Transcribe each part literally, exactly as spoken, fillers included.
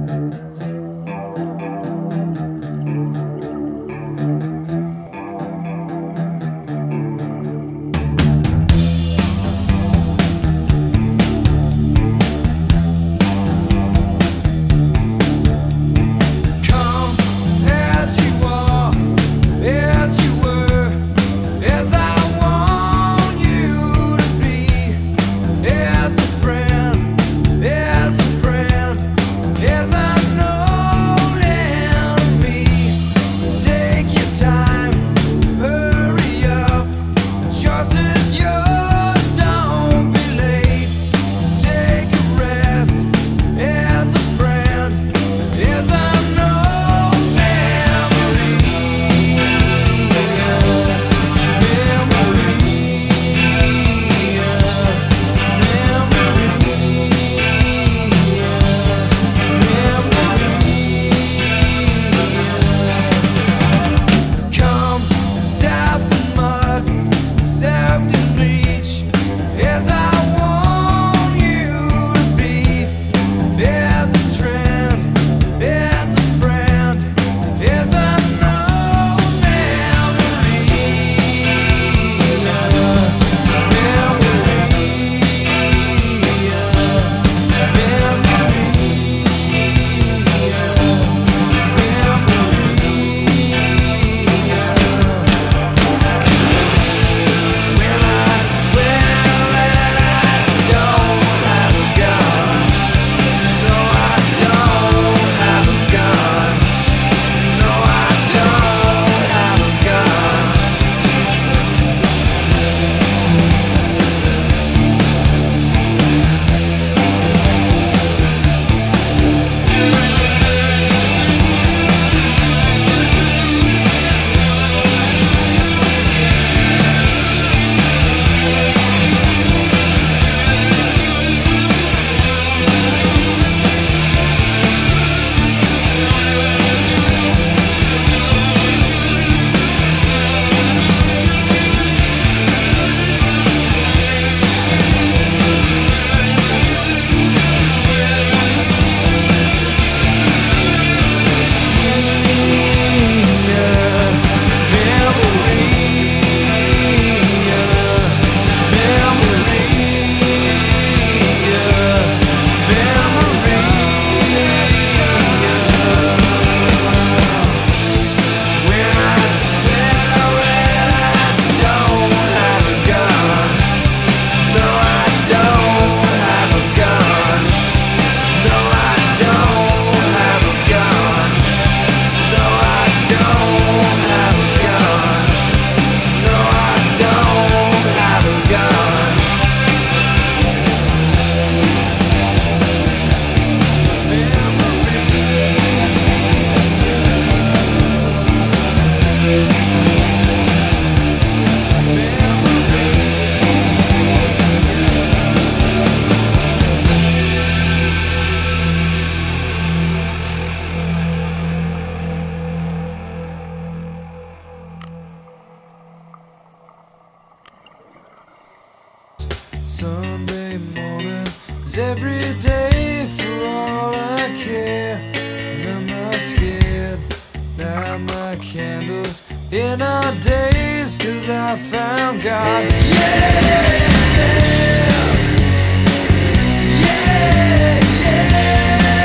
Sunday morning is every day for all I care. And I'm not scared. Light my candles in our days, 'cause I found God. Yeah, yeah, yeah, yeah.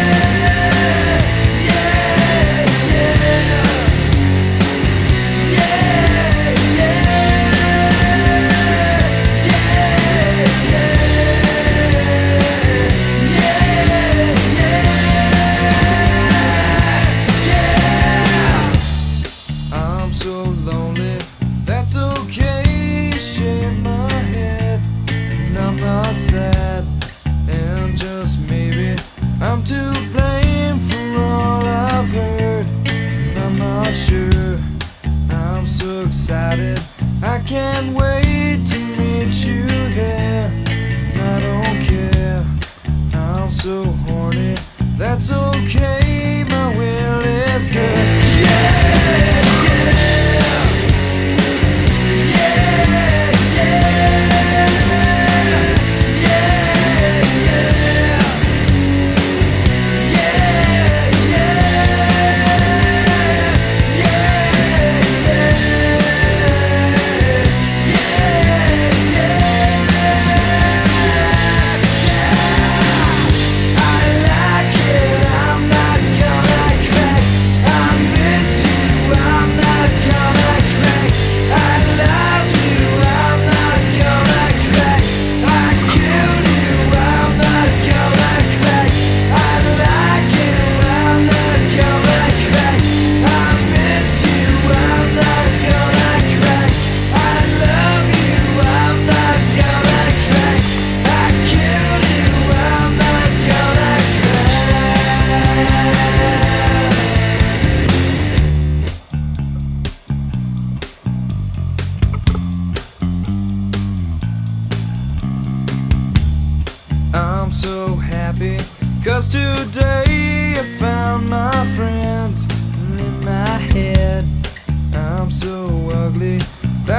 That's okay, shake my head, and I'm not sad, and just maybe I'm to blame for all I've heard, and I'm not sure. I'm so excited, I can't wait to meet you there, and I don't care, I'm so horny, that's okay, my will is good. Yeah, yeah. Yeah,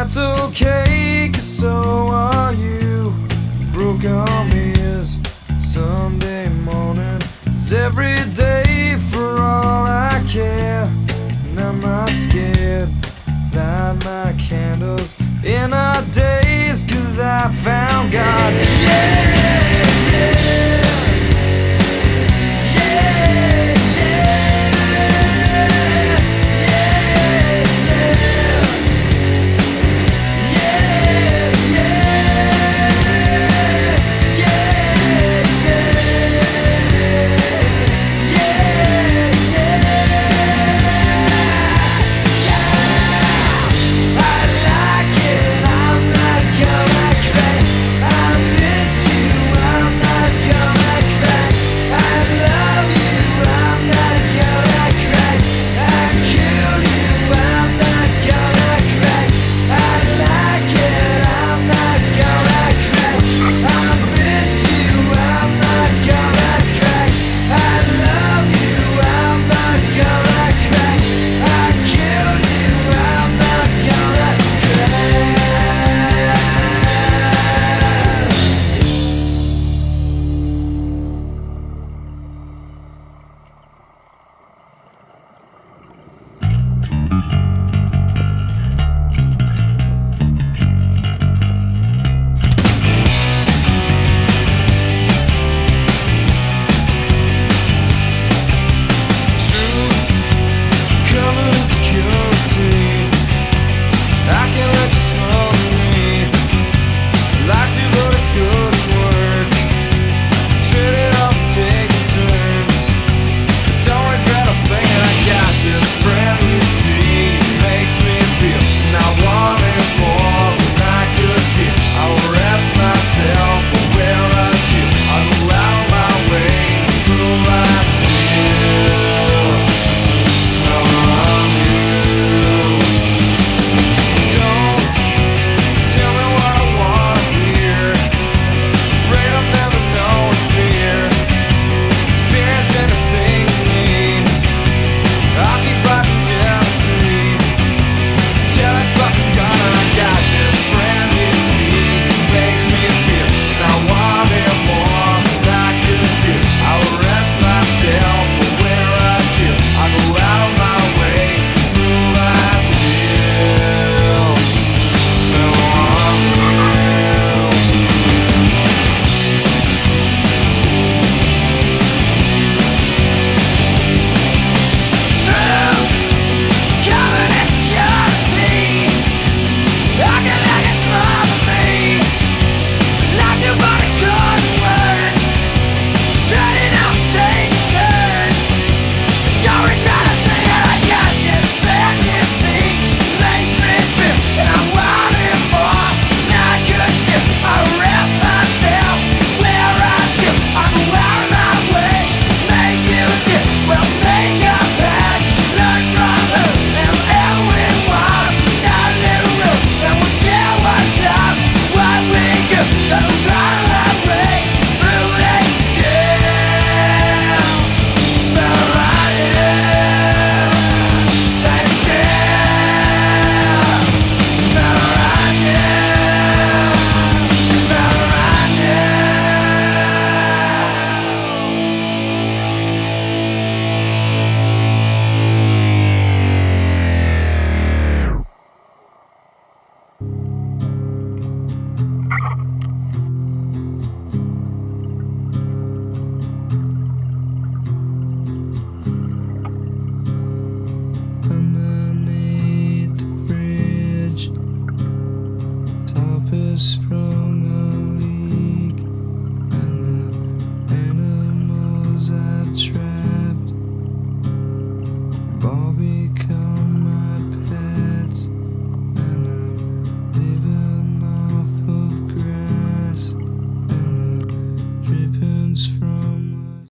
that's okay, 'cause so are you. Broke arm is Sunday morning, is every day for all I care. And I'm not scared, light my candles in our days, 'cause I found God. Yeah, yeah.